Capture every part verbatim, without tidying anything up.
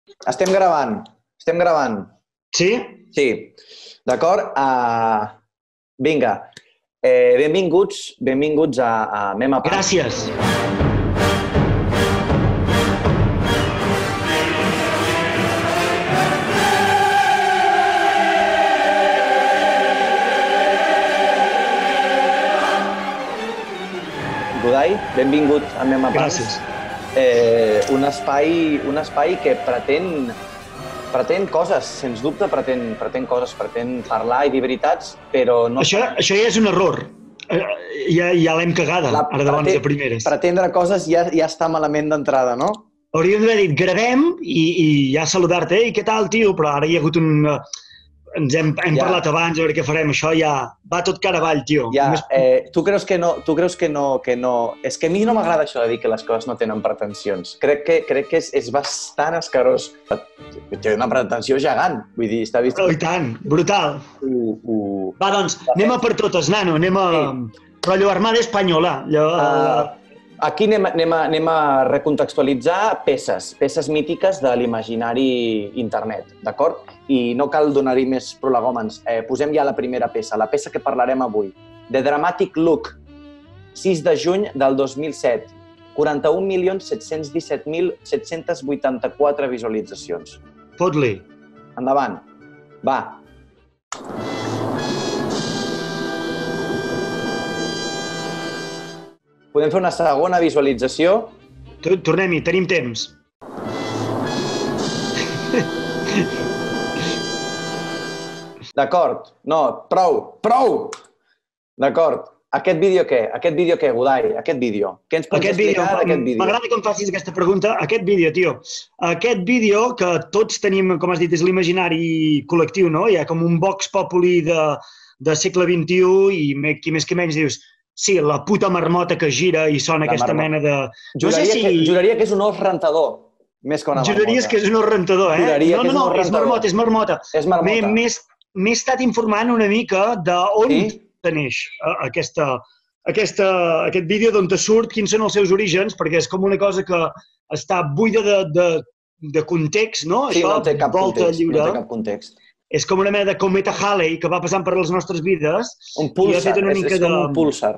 Estem gravant. Estem gravant. Sí? Sí. D'acord? Uh, vinga. Eh, benvinguts, benvinguts a, a Mem a Pam. Gràcies. Godai, benvingut a Mem a Pam. Gràcies. Eh, un, espai, un espai que pretén, pretén coses, sens dubte pretén, pretén coses, pretén parlar i dir veritats, però no... Això, això ja és un error. Ja, ja l'hem cagada, La, ara de bones a primeres. Pretendre coses ja, ja està malament d'entrada, no? Hauríem d'haver dit, gravem i, i ja saludar-te. Ei, què tal, tio? Però ara hi ha hagut un... Ens hem, hem Ja. parlat abans, a veure què farem. Això ja va tot cara avall, tio. Ja, Només... eh, tu creus que no, tu creus que no, que no... És que a mi no m'agrada això de dir que les coses no tenen pretensions. Crec que, crec que és, és bastant escarós. Té una pretensió gegant, vull dir, està vist... Oh, i tant, brutal. Uh, uh. Va, doncs, anem a per totes, nano, anem a... Sí. Rotllo Armada Espanyola. Allò... Uh, aquí anem, anem, a, anem a recontextualitzar peces, peces mítiques de l'imaginari internet, d'acord? I no cal donar-hi més prolegòmens. Eh, posem ja la primera peça, la peça que parlarem avui. The Dramatic Look, sis de juny del dos mil set. quaranta-un milions set-cents disset mil set-cents vuitanta-quatre visualitzacions. Fot-li. Endavant. Va. Podem fer una segona visualització. Tornem-hi, tenim temps. D'acord. No, prou, prou! D'acord. Aquest vídeo què? Aquest vídeo què, Godai? Aquest vídeo. Què ens pots explicar d'aquest vídeo? M'agrada que em facis aquesta pregunta. Aquest vídeo, tio. Aquest vídeo que tots tenim, com has dit, és l'imaginari col·lectiu, no? Hi ha com un vox populi de, de segle vint-i-u i qui més que menys dius sí, la puta marmota que gira i sona La aquesta marmota. mena de... Juraria, no sé si... que, juraria que és un os rentador, més que una marmota. Juraries que és un os rentador, eh? Juraria no, que és no, un os no, és rentador. marmota, és marmota. És marmota. M'he estat informant una mica d'on Sí? neix aquesta, aquesta, aquest vídeo, d'on te surt, quins són els seus orígens, perquè és com una cosa que està buida de, de, de context, no? Sí, Això, no té cap volta context. lliure. No té cap context. És com una mena de cometa Halley que va passant per les nostres vides. Un púlsar, I ha fet una és, mica és com de... un púlsar.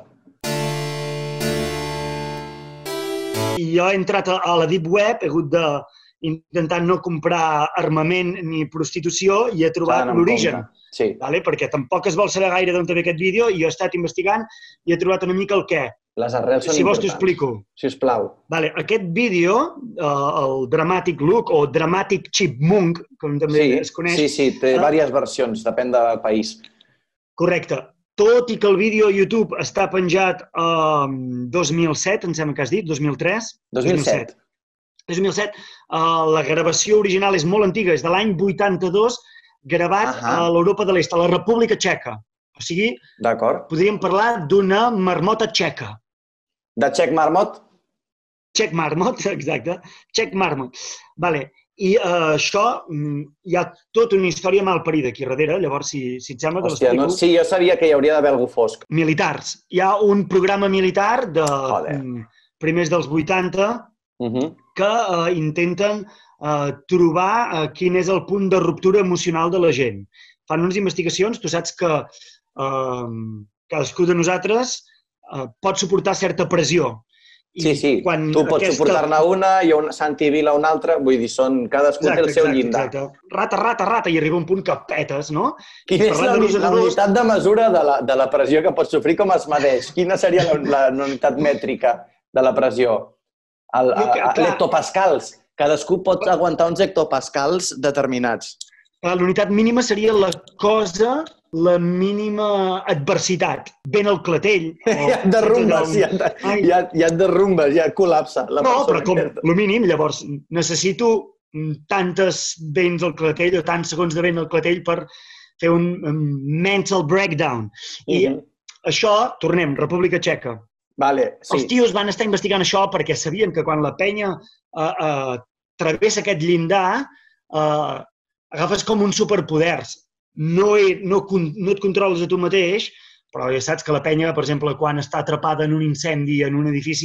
I jo he entrat a la Deep Web, he hagut de intentant no comprar armament ni prostitució i he trobat l'origen. Sí. Vale? Perquè tampoc es vol saber gaire d'on ve aquest vídeo i jo he estat investigant i he trobat una mica el què. Les arrels són si vols t'ho importants. explico. Sisplau. Vale. Aquest vídeo, uh, el Dramatic Look o Dramatic Chipmunk, com també Sí, es coneix... sí, sí, té uh, diverses versions, depèn del país. Correcte. Tot i que el vídeo a YouTube està penjat en uh, dos mil set, em sembla que has dit, dos mil tres? dos mil set. dos mil set. Uh, la gravació original és molt antiga, és de l'any vuitanta-dos, gravat Ahà. a l'Europa de l'Est, a la República Txeca. O sigui, D'acord. podríem parlar d'una marmota txeca. De Czech Marmot? Czech Marmot, exacte. Czech Marmot. Vale. I uh, això, mm, hi ha tota una història mal parida aquí darrere, llavors, si, si et sembla, te Hòstia, l'explico. no, sí, jo sabia que hi hauria d'haver algú fosc. Militars. Hi ha un programa militar de Joder. mm, primers dels vuitanta Uh -huh. que uh, intenten uh, trobar uh, quin és el punt de ruptura emocional de la gent. Fan unes investigacions, tu saps que uh, cadascú de nosaltres uh, pot suportar certa pressió. I Sí, sí, quan tu pots aquesta... suportar-ne una i un Santi Vila una altra, vull dir, són, cadascú exacte, té el seu exacte, llindar. Exacte. Rata, rata, rata, i arriba un punt que petes, no? Quina és la, uni- la unitat de mesura de la, de la pressió que pots sofrir, com es medeix? Quina seria la, la unitat mètrica de la pressió? El, Jo, a, a, clar. l'hectopascals. Cadascú pot aguantar uns hectopascals determinats. La unitat mínima seria la cosa, la mínima adversitat. Ben el clatell. O, Hi ha derrumbes, hi ha, hi ha, hi ha derrumbes, hi ha col·lapse. La no, però com aquesta. el mínim, llavors, necessito tantes vents al clatell o tants segons de vent al clatell per fer un um, mental breakdown. I Mhm. això, tornem, República Txeca. Vale, sí. Els tios van estar investigant això perquè sabien que quan la penya uh, uh, travessa aquest llindar, uh, agafes com uns superpoders. No, he, no, no et controles a tu mateix, però ja saps que la penya, per exemple, quan està atrapada en un incendi en un edifici,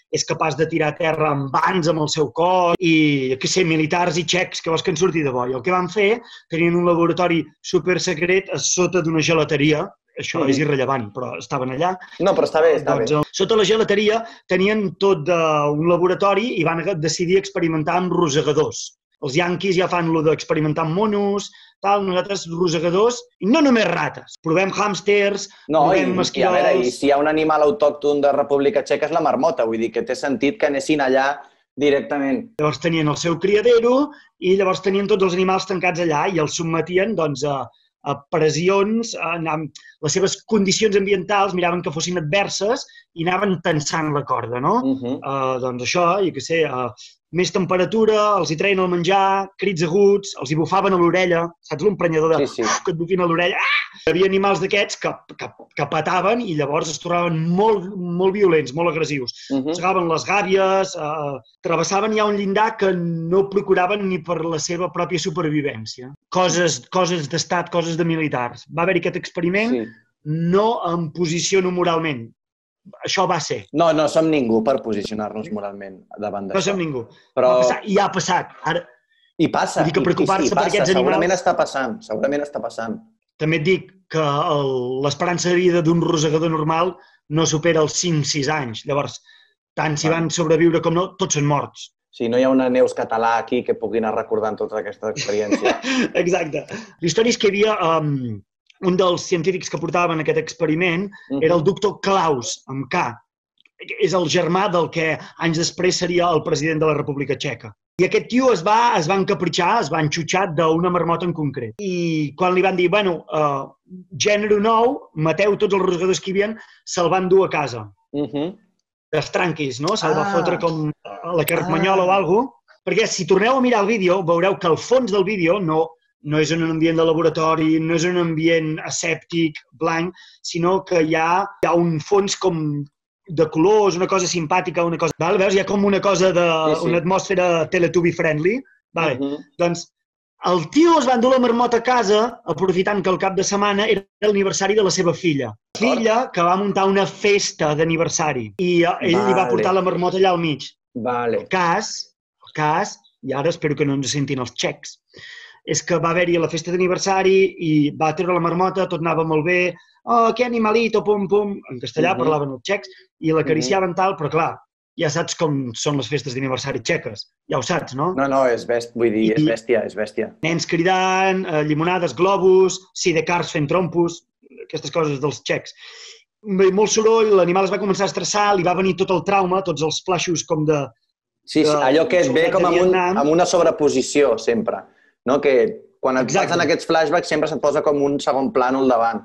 és capaç de tirar a terra amb vans amb el seu cos i, que sé, militars i txecs que vols que en surti de bo. I el que van fer, tenien un laboratori supersecret a sota d'una gelateria, això mm. és irrellevant, però estaven allà. No, però està bé, està doncs, bé. Sota la gelateria tenien tot un laboratori i van decidir experimentar amb rosegadors. Els yanquis ja fan lo d'experimentar amb monos, tal, nosaltres rosegadors, i no només rates. Provem hàmsters, no, provem i, esquirols... I, a veure, i si hi ha un animal autòcton de República Txeca és la marmota, vull dir que té sentit que anessin allà directament. Llavors tenien el seu criadero i llavors tenien tots els animals tancats allà i els sotmetien doncs, a, a pressions, a, a, les seves condicions ambientals miraven que fossin adverses i anaven tensant la corda, no? Uh -huh. uh, doncs això, jo què sé, uh, més temperatura, els hi treien el menjar, crits aguts, els hi bufaven a l'orella, saps l'emprenyador de... Sí, sí. que et bufin a l'orella? Ah! Hi havia animals d'aquests que, que, que pataven i llavors es tornaven molt, molt violents, molt agressius. Uh -huh. Segaven les gàbies, eh, travessaven ja un llindar que no procuraven ni per la seva pròpia supervivència. Coses, coses d'estat, coses de militars. Va haver-hi aquest experiment, sí. No em posiciono moralment. Això va ser. No, no som ningú per posicionar-nos moralment davant d'això. No som ningú. Però... Va passar, i ha passat. Ara... I passa. Vull dir que preocupar-se per aquests animals... Segurament està passant, segurament està passant. També et dic que l'esperança de vida d'un rosegador normal no supera els cinc sis anys. Llavors, tant si van sobreviure com no, tots són morts. Sí, no hi ha una Neus català aquí que pugui anar recordant tota aquesta experiència. Exacte. La història és que hi havia... Um, un dels científics que portaven aquest experiment uh-huh. era el doctor Klaus, amb K. És el germà del que anys després seria el president de la República Txeca. I aquest tio es va, es va encapritxar, es va enxutxar d'una marmota en concret. I quan li van dir, bueno, uh, gènere nou, mateu tots els rosegadors que hi havia, se'l van dur a casa. Uh-huh. Destranquis, no? Se'l ah. va fotre com a la carmanyola ah. o alguna cosa. Perquè si torneu a mirar el vídeo, veureu que al fons del vídeo no... no és un ambient de laboratori, no és un ambient asèptic, blanc, sinó que hi ha, hi ha un fons com de colors, una cosa simpàtica, una cosa... Val? Veus? Hi ha com una cosa de... Sí, sí. Una atmosfera Teletubby friendly. Vale. Uh-huh. Doncs el tio es va endur la marmota a casa aprofitant que el cap de setmana era l'aniversari de la seva filla. Filla que va muntar una festa d'aniversari i ell vale. Li va portar la marmota allà al mig. Vale. El cas, el cas, i ara espero que no ens sentin els txecs, és que va haver-hi la festa d'aniversari i va treure la marmota, tot anava molt bé, oh, que animalito, pum, pum, en castellà uh-huh. parlaven els txecs i l'acariciaven uh-huh. tal, però clar, ja saps com són les festes d'aniversari txeques, ja ho saps, no? No, no, és, best, vull dir, és bèstia, és bèstia. Nens cridant, eh, llimonades, globus, sidecars fent trompos, aquestes coses dels txecs. Molt soroll, l'animal es va començar a estressar, li va venir tot el trauma, tots els flaixos com de... Sí, sí, allò que et ve com amb, un, amb una sobreposició, sempre. No? Que quan et passen aquests flashbacks sempre se't posa com un segon plànol davant.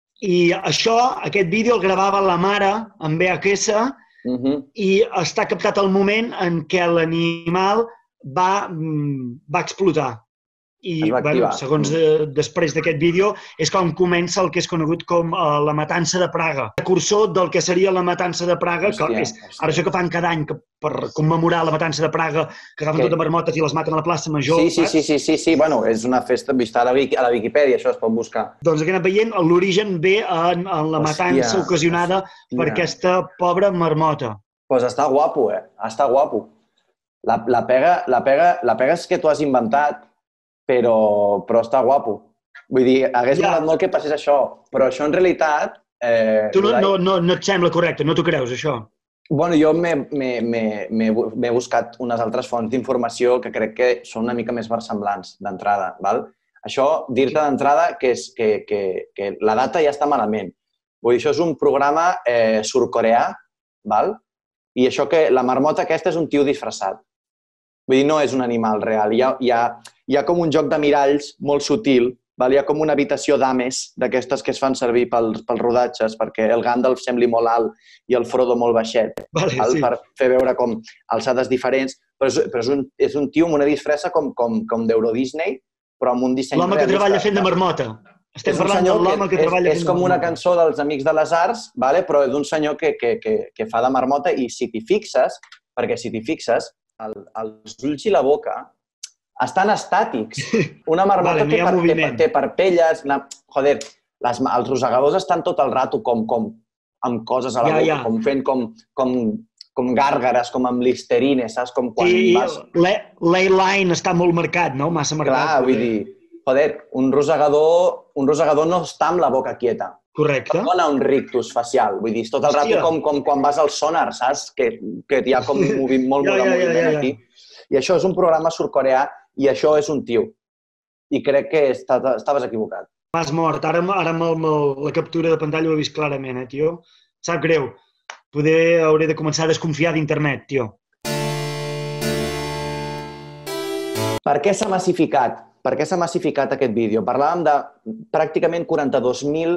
I això, aquest vídeo el gravava la mare en V H S uh-huh. i està captat el moment en què l'animal va, va explotar. I, bueno, segons de, després d'aquest vídeo, és com comença el que és conegut com uh, la matança de Praga. El cursor del que seria la matança de Praga, hòstia, que és hòstia. Ara això que fan cada any que, per commemorar la matança de Praga, que agafen okay. tot de marmotes i les maten a la plaça Major. Sí, sí, sí, sí, sí, sí, bueno, és una festa vista a la, a la Viquipèdia, això es pot buscar. Doncs que anem veient, l'origen ve en, en la matança hòstia, ocasionada hòstia. Per aquesta pobra marmota. Doncs pues està guapo, eh? Està guapo. La, la, pega, la, pega, la pega és que tu has inventat, però, però està guapo. Vull dir, hagués ja. Molat molt que passés això, però això en realitat... Eh, tu no, no, no, no et sembla correcte, no t'ho creus, això? Bueno, jo m'he buscat unes altres fonts d'informació que crec que són una mica més versemblants d'entrada, val? Això, dir-te d'entrada que, és, que, que, que la data ja està malament. Vull dir, això és un programa eh, surcoreà, val? I això que la marmota aquesta és un tio disfressat. Vull dir, no és un animal real. Hi ha, hi ha, hi ha com un joc de miralls molt sutil, val? Hi ha com una habitació d'ames d'aquestes que es fan servir pels, pels rodatges perquè el Gandalf sembli molt alt i el Frodo molt baixet, vale, sí. Per fer veure com alçades diferents, però és, però és, un, és un tio amb una disfressa com, com, com d'Euro Disney, però amb un disseny l'home que treballa fent de marmota. Estem parlant de l'home que, que treballa és, fent de marmota. És com una cançó dels Amics de les Arts, vale? Però d'un senyor que, que, que, que fa de marmota i si t'hi fixes, perquè si t'hi fixes, el, els ulls i la boca estan estàtics. Una marmota vale, té, per, té, té parpelles, la, joder, les, els rosegadors estan tot el rato com, com amb coses a la ja, boca, ja. Com fent com, com, com gàrgares, com amb listerine, saps? Com quan I vas... l'A-line està molt marcat, no? Massa marcat. Clar, vull dir, joder, un rosegador, un rosegador no està amb la boca quieta. Correcte. No dona un rictus facial, vull dir, és tot el rato com, com quan vas al sonar, saps? Que, que hi ha com movim, molt ja, de ja, moviment ja, ja, ja. aquí. I això és un programa surcoreà i això és un tio. I crec que estaves equivocat. M'has mort. Ara, ara amb, el, amb la captura de pantalla ho he vist clarament, eh, tio? Sap greu. Poder hauré de començar a desconfiar d'internet, tio. Per què s'ha massificat? Per què s'ha massificat aquest vídeo? Parlàvem de pràcticament quaranta-dos mil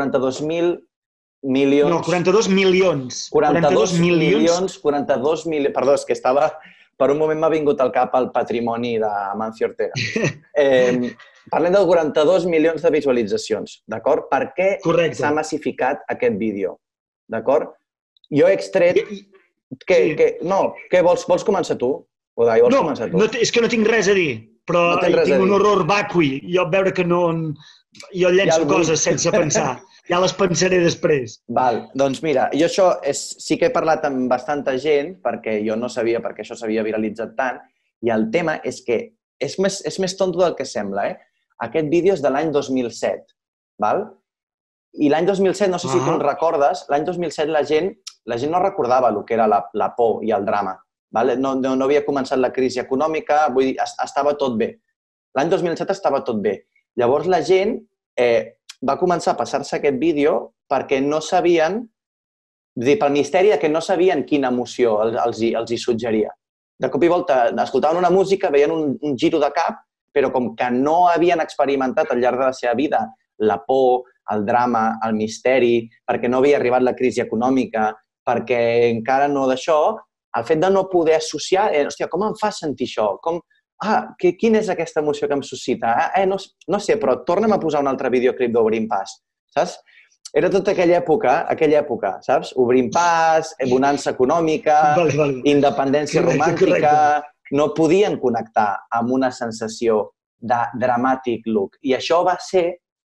milions... No, quaranta-dos milions. quaranta-dos milions, quaranta-dos milions... Perdó, és que estava... Per un moment m'ha vingut al cap el patrimoni de Mancio Ortega. Eh, parlem de quaranta-dos milions de visualitzacions, d'acord? Per què s'ha massificat aquest vídeo? D'acord? Jo he extret... Que, sí. que, no, què vols? Vols començar tu? Udai, vols no, començar tu? No, és que no tinc res a dir, però no tinc un horror vacui. Jo veure que no... Jo llenço ja coses sense pensar. Ja les pensaré després. Val, doncs mira, jo això és, sí que he parlat amb bastanta gent, perquè jo no sabia perquè això s'havia viralitzat tant, i el tema és que és més, és més tonto del que sembla, eh? Aquest vídeo és de l'any dos mil set, val? I l'any dos mil set, no sé si tu en recordes, l'any dos mil set la gent, la gent no recordava el que era la, la por i el drama. Val? No, no, no havia començat la crisi econòmica, vull dir, estava tot bé. L'any dos mil set estava tot bé. Llavors la gent eh, va començar a passar-se aquest vídeo perquè no sabien, dir, pel misteri que no sabien quina emoció els, els, els hi suggeria. De cop i volta escoltaven una música, veien un, un giro de cap, però com que no havien experimentat al llarg de la seva vida la por, el drama, el misteri, perquè no havia arribat la crisi econòmica, perquè encara no d'això, el fet de no poder associar, eh, hòstia, com em fa sentir això? Com, ah, que, quina és aquesta emoció que em suscita? Eh, no, no sé, però torna'm a posar un altre videoclip d'Obrim Pas, saps? Era tota aquella època, aquella època, saps? Obrim Pas, bonança econòmica, vale, vale. Independència correcte, romàntica... Correcte. No podien connectar amb una sensació de dramàtic look. I això va ser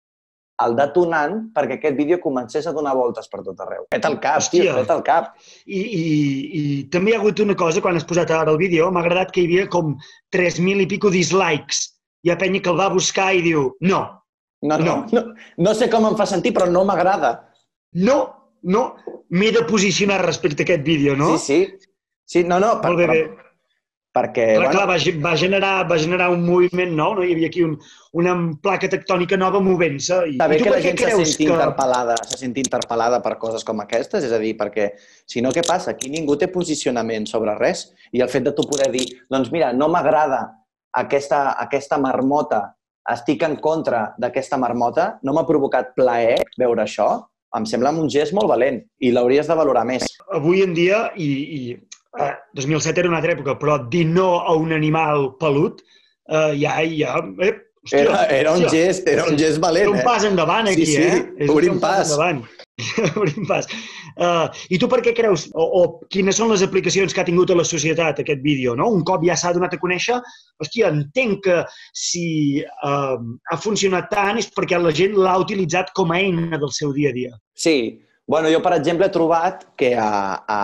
el detonant perquè aquest vídeo comencés a donar voltes per tot arreu. Fet el cap, hòstia, tio, fet el cap. I, i, I també hi ha hagut una cosa, quan has posat ara el vídeo, m'ha agradat que hi havia com tres mil i pico dislikes. Hi ha penya que el va buscar i diu, no. No, no, no, no sé com em fa sentir, però no m'agrada. No, no, m'he de posicionar respecte a aquest vídeo, no? Sí, sí. Sí, no, no. Molt bé, bé. Perquè, clar, bueno... clar, va, va, generar, va generar un moviment nou, no? Hi havia aquí un, una placa tectònica nova movent-se. I, Està bé i tu que la gent se senti, que... interpel·lada, se senti interpel·lada per coses com aquestes, és a dir, perquè si no, què passa? Aquí ningú té posicionament sobre res i el fet de tu poder dir, doncs mira, no m'agrada aquesta, aquesta marmota, estic en contra d'aquesta marmota, no m'ha provocat plaer veure això, em sembla un gest molt valent i l'hauries de valorar més. Avui en dia, i, i eh, dos mil set era una altra època, però dir no a un animal pelut, eh, ja, ja... Eh, hòstia, era, era un hòstia, gest, era un gest valent, eh? És un pas endavant aquí, sí, sí. eh? És Obrim pas. Obrim pas. Uh, I tu per què creus, o, o quines són les aplicacions que ha tingut a la societat aquest vídeo, no? Un cop ja s'ha donat a conèixer, hòstia, entenc que si uh, ha funcionat tant és perquè la gent l'ha utilitzat com a eina del seu dia a dia. Sí. Bueno, jo, per exemple, he trobat que a, a,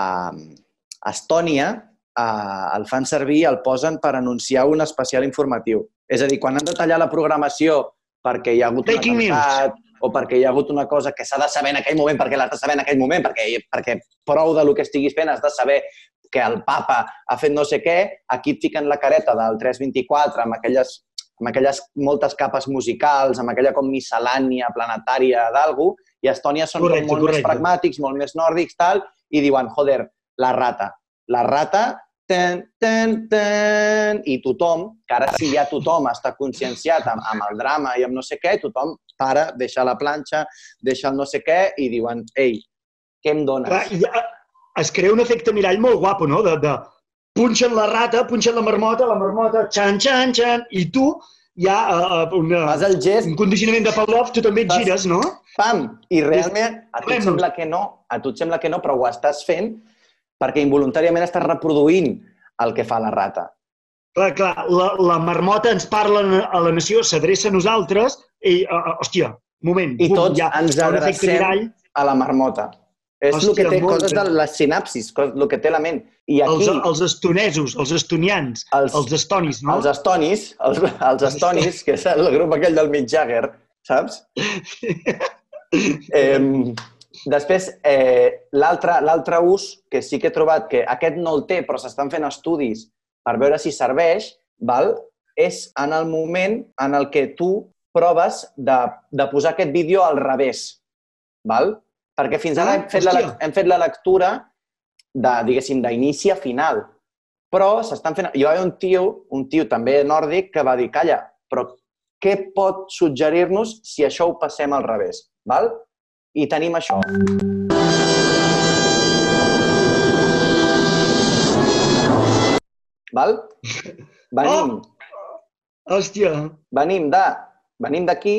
a Estònia a, el fan servir, el posen per anunciar un especial informatiu. És a dir, quan han de tallar la programació perquè hi ha hagut un atemptat o perquè hi ha hagut una cosa que s'ha de saber en aquell moment, perquè l'has de saber en aquell moment, perquè, perquè prou del que estiguis fent has de saber que el papa ha fet no sé què, aquí et fiquen la careta del tres vint-i-quatre amb aquelles, amb aquelles moltes capes musicals, amb aquella com miscel·lània planetària d'algú, i a Estònia són correcte, molt correcte. més pragmàtics, molt més nòrdics, tal, i diuen, joder, la rata. La rata, ten, ten, ten, i tothom, que ara sí ja tothom està conscienciat amb, amb el drama i amb no sé què, tothom para, deixa la planxa, deixa el no sé què, i diuen, ei, què em dones? Clar, ja es crea un efecte mirall molt guapo, no? De, de punxen la rata, punxen la marmota, la marmota, xan, xan, xan, i tu hi ha uh, una, un condicionament de Pavlov, tu també et Fas, gires, no? Pam! I realment a tu et sembla que no, a tu et sembla que no, però ho estàs fent perquè involuntàriament estàs reproduint el que fa la rata. Clar, clar, la, la marmota ens parla a la nació, s'adreça a nosaltres i, uh, hòstia, moment, I bum, tots ja, ens adrecem a la marmota. És el que té coses de les sinapsis, el que té la ment. I aquí... Els estonesos, els estonians, els estonis, no? Els estonis, els estonis, que és el grup aquell del Mick Jagger, saps? Després, l'altre ús que sí que he trobat, que aquest no el té, però s'estan fent estudis per veure si serveix, és en el moment en el que tu proves de posar aquest vídeo al revés. Perquè fins ara hem fet la lectura diguéssim, d'inici a final. Però s'estan fent... Hi va haver un tio, un tio també nòrdic, que va dir, calla, però què pot suggerir-nos si això ho passem al revés? I tenim això. Venim... Hòstia! Venim de... Venim d'aquí.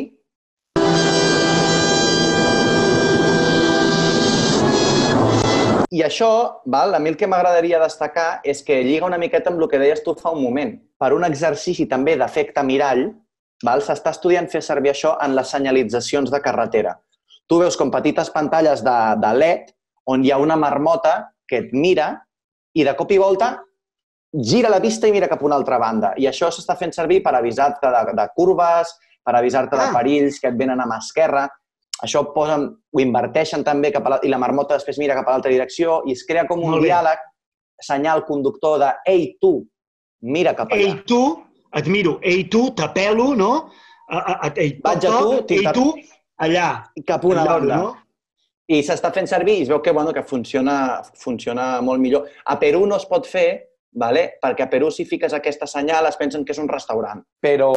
I això, a mi el que m'agradaria destacar és que lliga una miqueta amb el que deies tu fa un moment. Per un exercici també d'efecte mirall, s'està estudiant fer servir això en les senyalitzacions de carretera. Tu veus com petites pantalles de L E D on hi ha una marmota que et mira i de cop i volta gira la vista i mira cap a una altra banda. I això s'està fent servir per avisar-te de curves, per avisar-te de perills que et venen a mà esquerra. Això ho inverteixen també i la marmota després mira cap a l'altra direcció i es crea com un diàleg, senyal conductor de «Ei, tu, mira cap allà». «Ei, tu, et miro. Ei, tu, t'apelo, no? Vaig a tu, ei, tu, allà». Cap a una banda. I s'està fent servir i es veu que funciona molt millor. A Perú no es pot fer, perquè a Perú si fiques aquesta senyal es pensen que és un restaurant. Però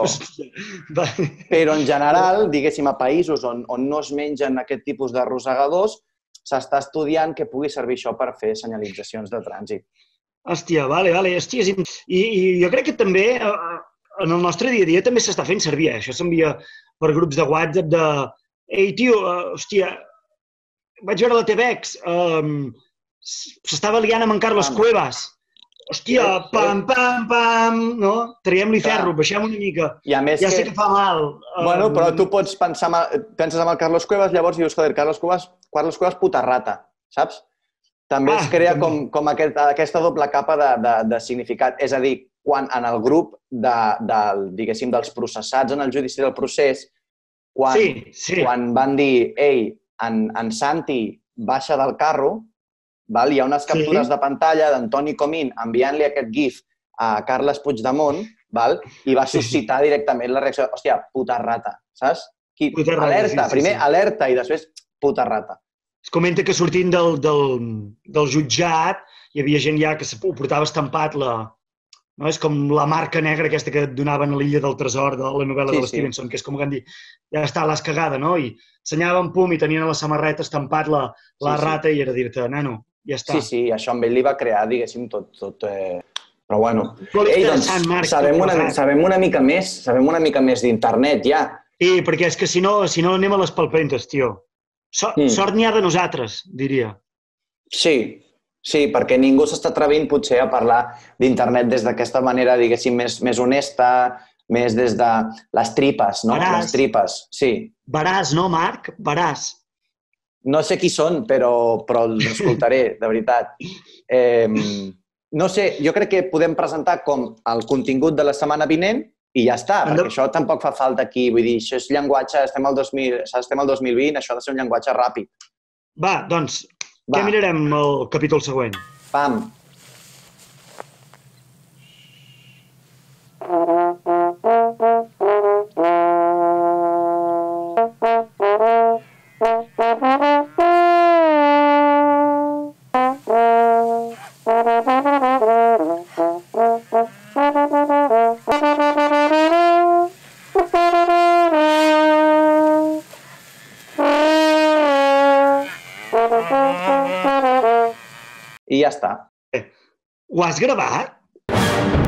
en general, diguéssim, a països on no es mengen aquest tipus de rosegadors, s'està estudiant que pugui servir això per fer senyalitzacions de trànsit. Hòstia, vale, vale. I jo crec que també en el nostre dia a dia també s'està fent servir. Això s'envia per grups de WhatsApp de «Ei, tio, hòstia, vaig veure la T V X, s'estava liant amb en Carles Cuevas». Hòstia, pam, pam, pam, no? Traiem-li ferro, baixem una mica. Ja sé que fa mal. Bueno, però tu pots pensar, penses en el Carlos Cuevas, llavors dius, joder, Carlos Cuevas, Carlos Cuevas puta rata, saps? També es crea com aquesta doble capa de significat. És a dir, quan en el grup, diguéssim, dels processats en el judici del procés, quan van dir, ei, en Santi baixa del carro, hi ha unes captures de pantalla d'Antoni Comín enviant-li aquest gif a Carles Puigdemont i va suscitar directament la reacció, hòstia, puta rata, saps? Alerta, primer alerta i després puta rata. Es comenta que sortint del jutjat hi havia gent ja que ho portava estampat, és com la marca negra aquesta que et donaven a l'Illa del Tresor de la novel·la de l'Stevenson, que és com que han dit, ja està, l'has cagada, no? I ensenyaven pum i tenien a la samarreta estampat la rata i era dir-te, nano, ja està. Sí, sí, això amb ell li va crear, diguéssim, tot... Però bueno, ei, doncs, sabem una mica més, sabem una mica més d'internet, ja. Sí, perquè és que si no anem a les palpentes, tio. Sort n'hi ha de nosaltres, diria. Sí, sí, perquè ningú s'està atrevint potser a parlar d'internet des d'aquesta manera, diguéssim, més honesta, més des de les tripes, no? Les tripes, sí. Veràs, no, Marc? Veràs. No sé qui són, però els escoltaré, de veritat. No sé, jo crec que podem presentar com el contingut de la setmana vinent i ja està, perquè això tampoc fa falta aquí. Vull dir, això és llenguatge, estem al dos mil vint, això ha de ser un llenguatge ràpid. Va, doncs, què mirarem al capítol següent? Pam. I ja està. Ho has gravat?